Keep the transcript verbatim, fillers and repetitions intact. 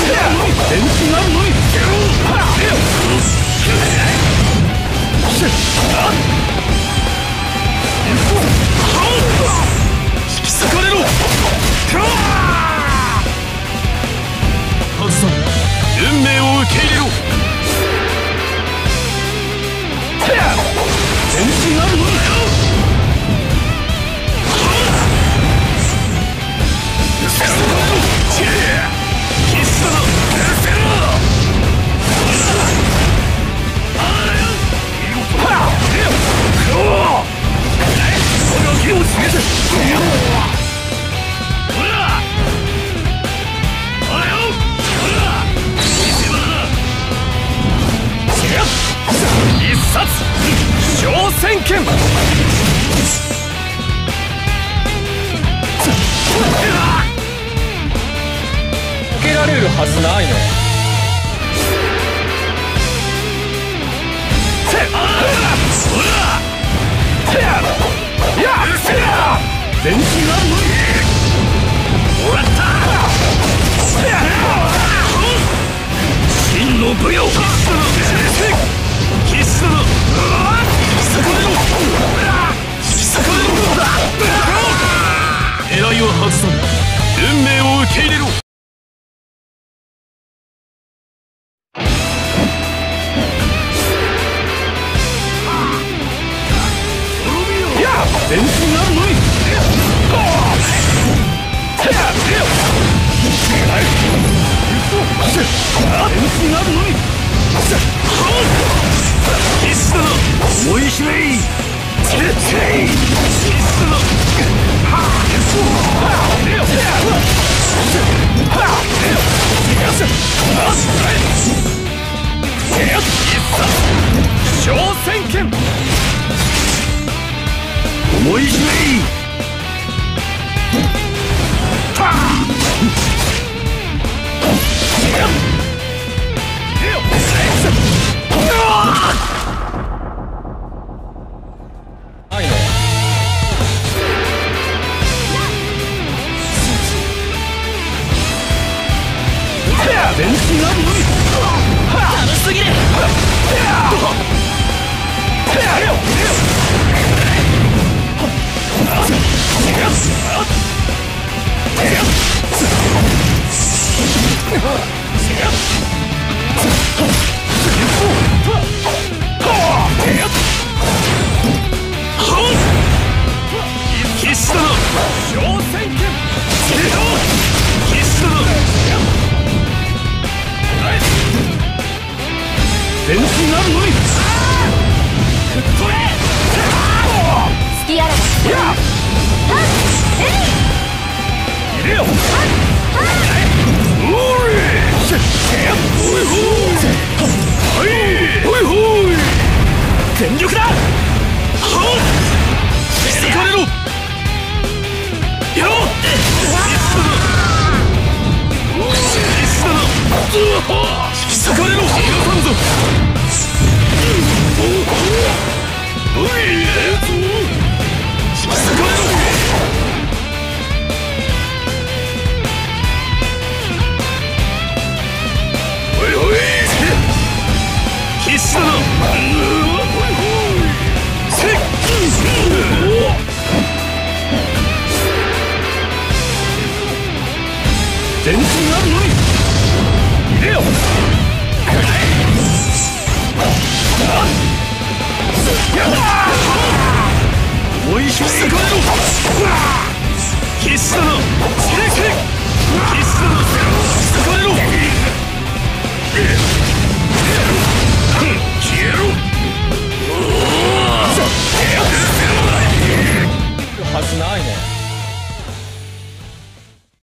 電気があるのに。引き裂かれろ。外さん、運命を受け入れろ。電気があるのに。一冊小戦剣。受けられるはずないね。電気があるのに。もらった。真の武勇。必死だな。引き裂かれろ。引き裂かれろ。狙いは外さぬ。運命を受け入れろ。電気があるのに。電気があるのに。必死だな。思いひれい。必死だな。小戦剣。思いひれい。電気があるのに。楽しすぎる。必死だな。小戦剣。必死だな。電気があるのに。隙あらば。入れよ。全力だ。引き裂かれろ。よっ。引き裂かれろ。逃がさんぞ。おい。引き裂かれろ。おいおい。必死だな。電気があるのに。入れよ。